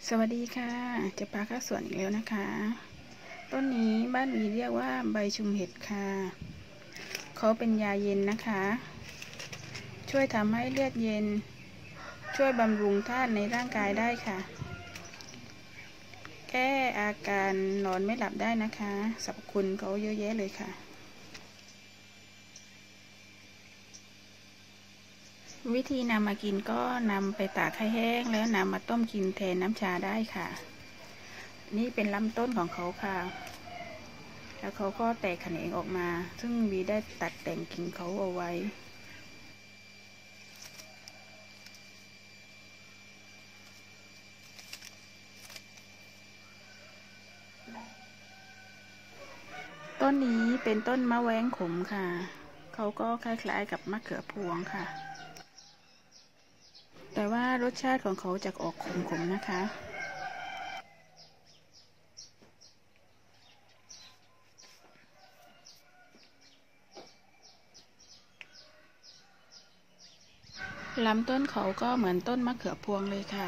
สวัสดีค่ะจะพาเข้าสวนอีกแล้วนะคะต้นนี้บ้านวีเรียกว่าใบชุมเห็ดค่ะเขาเป็นยาเย็นนะคะช่วยทำให้เลือดเย็นช่วยบำรุงธาตุในร่างกายได้ค่ะแก้อาการนอนไม่หลับได้นะคะสรรพคุณเขาเยอะแยะเลยค่ะวิธีนำมากินก็นำไปตากให้แห้งแล้วนำมาต้มกินแทนน้ำชาได้ค่ะนี่เป็นลำต้นของเขาค่ะแล้วเขาก็แตกแขนงออกมาซึ่งวีได้ตัดแต่งกิ่งเขาเอาไว้ต้นนี้เป็นต้นมะแว้งขมค่ะเขาก็คล้ายๆกับมะเขือพวงค่ะแต่ว่ารสชาติของเขาจะออกขมๆนะคะลำต้นเขาก็เหมือนต้นมะเขือพวงเลยค่ะ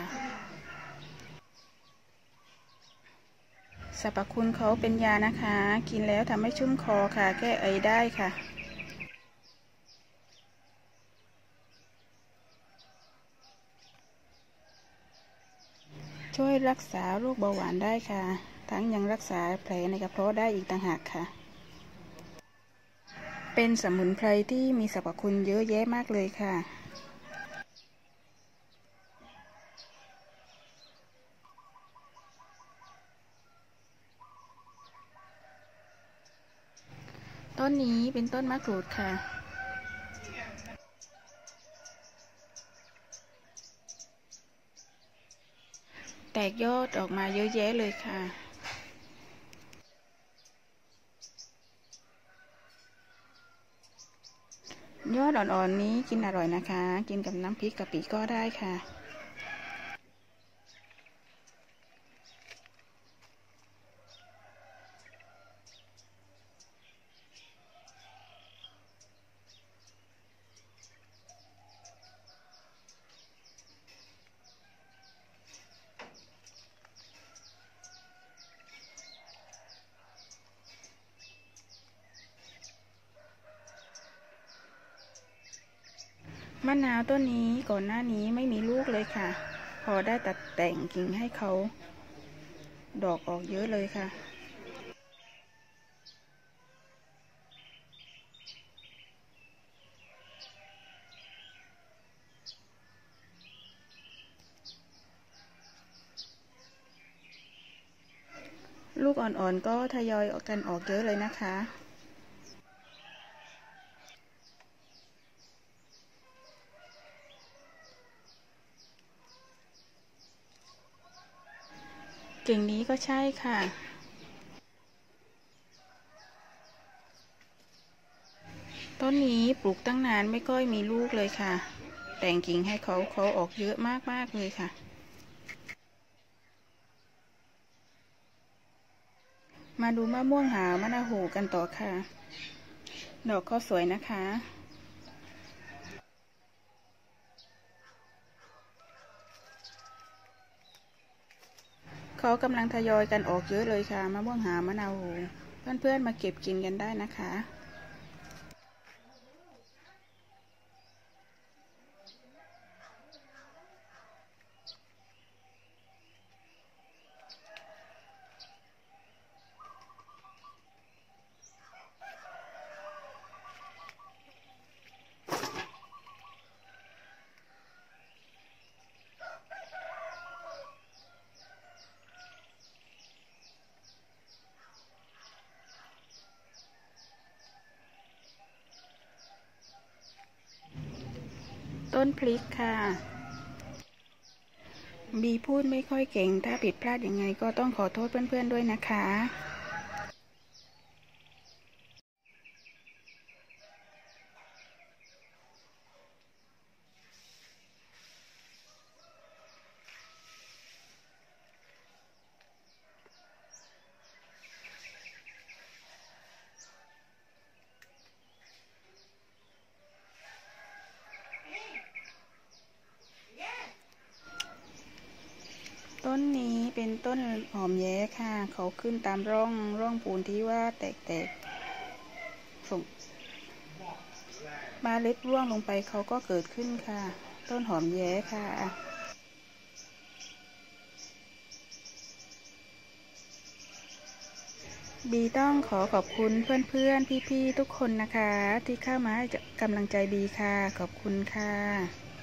สรรพคุณเขาเป็นยานะคะกินแล้วทำให้ชุ่มคอค่ะแก้ไอได้ค่ะช่วยรักษาโรคเบาหวานได้ค่ะทั้งยังรักษาแผลในกระเพาะได้อีกต่างหากค่ะเป็นสมุนไพรที่มีสรรพคุณเยอะแยะมากเลยค่ะต้นนี้เป็นต้นมะกรูดค่ะแตกยอดออกมาเยอะแยะเลยค่ะยอดอ่อนๆนี้กินอร่อยนะคะกินกับน้ำพริกกะปิก็ได้ค่ะมะนาวต้นนี้ก่อนหน้านี้ไม่มีลูกเลยค่ะพอได้ตัดแต่งกิ่งให้เขาดอกออกเยอะเลยค่ะลูกอ่อนๆก็ทยอยออกกันออกเยอะเลยนะคะกิ่งนี้ก็ใช่ค่ะต้นนี้ปลูกตั้งนานไม่ค่อยมีลูกเลยค่ะแต่งกิ่งให้เขาออกเยอะมากๆเลยค่ะมาดูมะม่วงหาวมะนาวโหกันต่อค่ะดอกเขาสวยนะคะเขากำลังทยอยกันออกเยอะเลยค่ะมะม่วงหาวมะนาวโหเพื่อนๆมาเก็บกินกันได้นะคะต้นพริกค่ะบีพูดไม่ค่อยเก่งถ้าผิดพลาดยังไงก็ต้องขอโทษเพื่อนๆด้วยนะคะต้นนี้เป็นต้นหอมแย้ค่ะเขาขึ้นตามร่องปูนที่ว่าแตกส่งเมล็ดร่วงลงไปเขาก็เกิดขึ้นค่ะต้นหอมแย้ค่ะบีต้องขอบคุณเพื่อนๆพี่ๆทุกคนนะคะที่เข้ามาให้กำลังใจบีค่ะขอบคุณค่ะ